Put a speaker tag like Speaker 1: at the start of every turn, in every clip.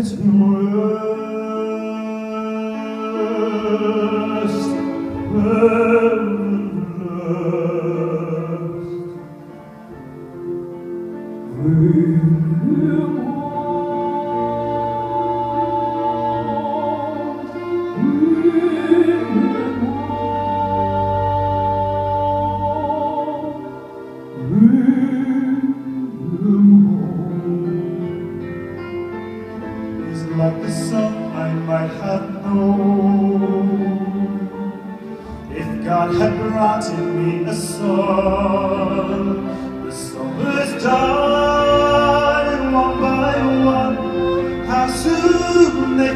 Speaker 1: Like the sun I might have known if God had granted me a son. The summers die one by one, how soon they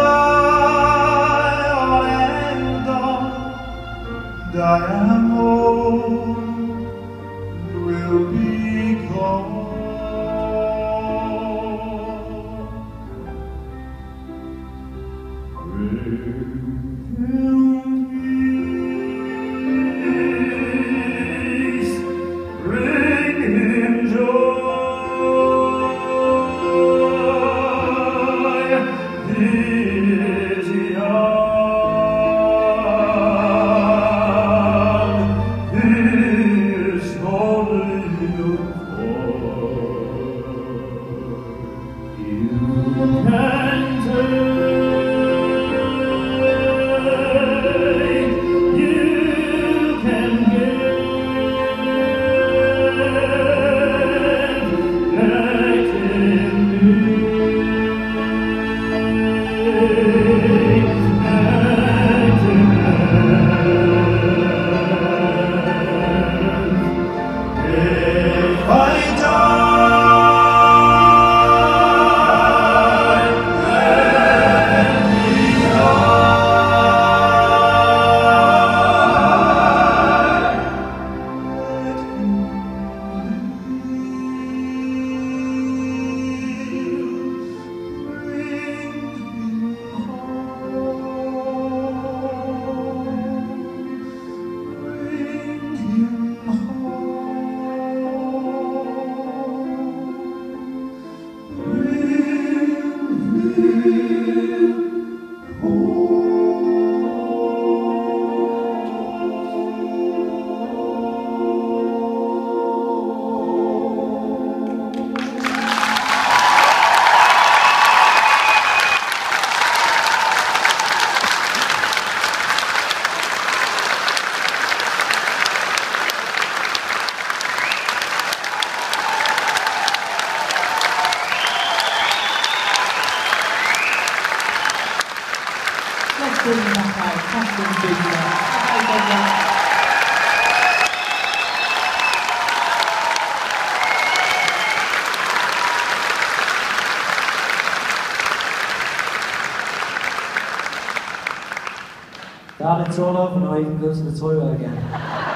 Speaker 1: fly on and on, and I am old and will be gone. Bring him joy, he is young, he is only you can
Speaker 2: That it's all over now, you can go to the toilet again.